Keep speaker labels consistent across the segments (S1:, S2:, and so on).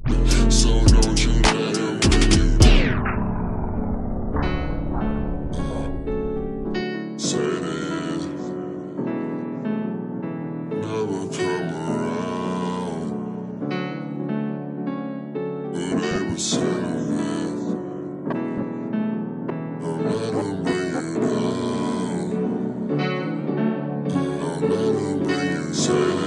S1: So don't you let him bring you down. Say this, never come around. But they were saying this, don't let him bring you down. Don't let him bring you down. Say this,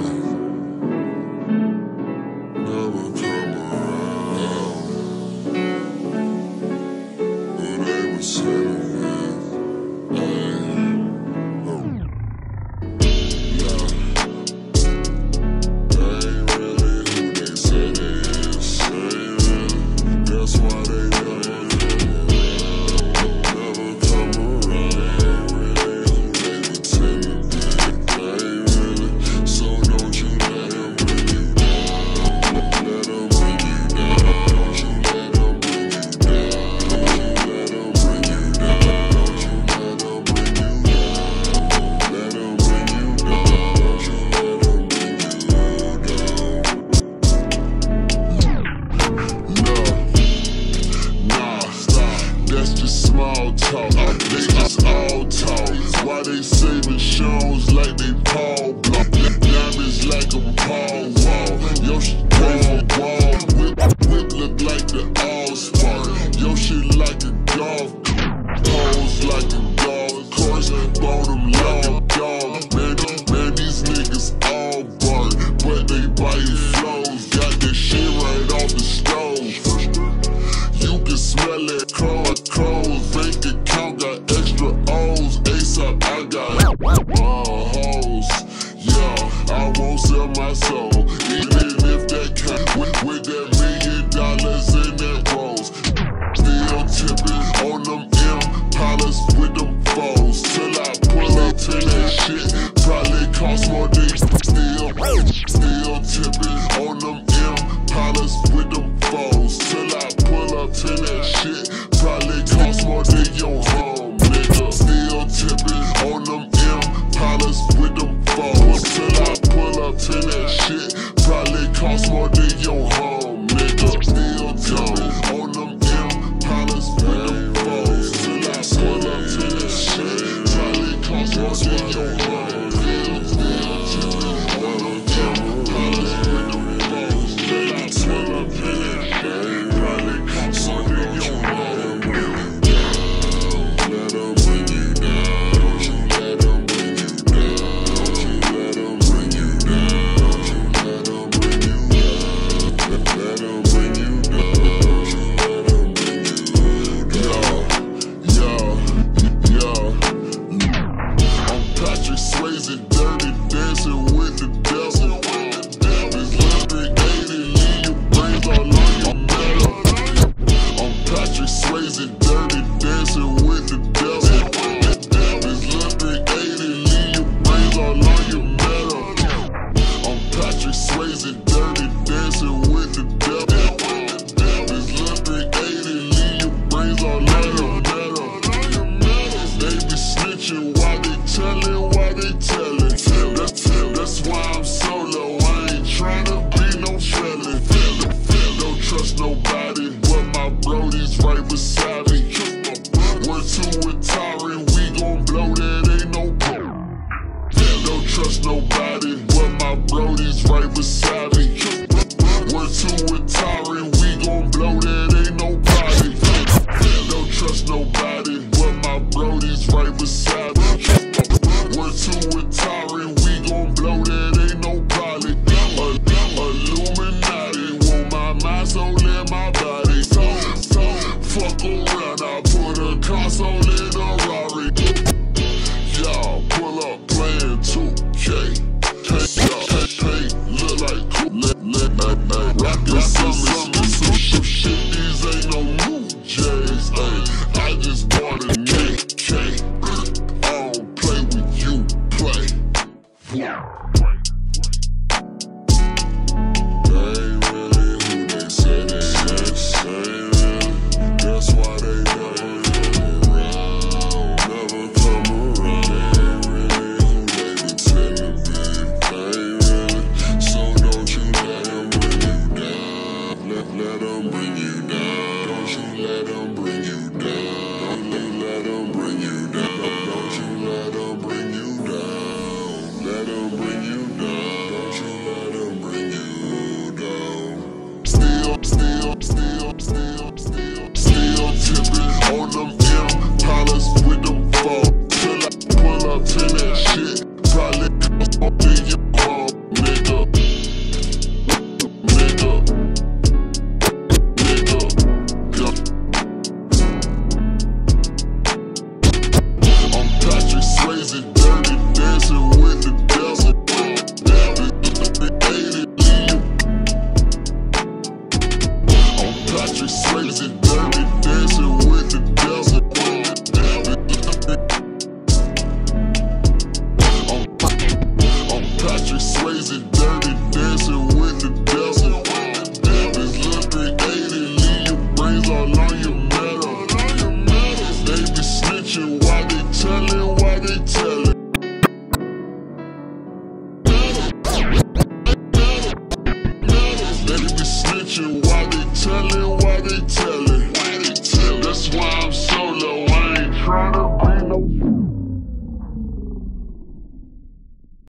S1: never come around. But they were saying this, yeah. They ain't really who they say they is. They ain't really. That's why they never come around. They ain't really who they pretend to be. They ain't really. So don't you let him bring you down. Let him bring you down. Don't you let him bring you down. Don't you let him bring you down. Don't you let him bring you down. Let him bring you down. Don't you let him bring you down. Nah, stop. That's just small talk. They just all talk. Why they saving shows like they Paul Block? Diamonds like a Paul Wall. Yo, shit wall. Whip look like the All-Star. Yo, shit like a golf. Pose like a golf course. Bought them long dog. Man, these niggas all bark, but they buying flows. Got that shit right off the stove. You can smell it, clothes. Bank account got extra O's. ASAP, I got hoes. Yeah, I won't sell my soul, even if that kind with that $1 million in that rolls. Still tipping on them Impalas with them foes. Till I pull up to that shit, probably cost more than still tipping on them Impalas with them foes. Till I pull up to that shit, probably cost more than your home, nigga. Still tipping on them Impalas with them foes. Till I pull up to that shit, probably cost more than your home, nigga. Still tipping on them Impalas with them foes. Till I pull up to that shit, probably cost more than your home. Still tipping on them Impalas with them foes. Till I pull up to that shit, probably cost more than your home. Let 'em bring you down. Don't you let 'em bring you down. Don't you let 'em bring you down. Don't you let 'em bring you down. Let 'em bring you down. Don't you let 'em bring you down. Yo. I'm Patrick Swayze, dirty dancing with the devil. This laundry 80, leave your brains all on your metal. I'm Patrick Swayze, dirty dancing with the devil. This laundry 80, leave your brains all on your metal. I'm Patrick Swayze, dirty dancing with the devil. This laundry 80, leave your brains all on your metal. They be snitching while they tellin', That's why I'm solo, I ain't tryna be no felon. Don't trust nobody, but my brodies right beside me. We're too retiring, we gon' blow, that ain't no problem. Don't trust nobody, but my brodies right beside me. We're too retiring, we gon' blow, that ain't no problem. Don't trust nobody, but my brodies right beside me. We're too retiring, we gon' blow, that ain't no problem. Illuminati, want my mind, soul, and my body. Fuck around, I put a console in a Rari. Y'all pull up playing 2K. Hey, look like cool. Rock this Straight slaves and dirty.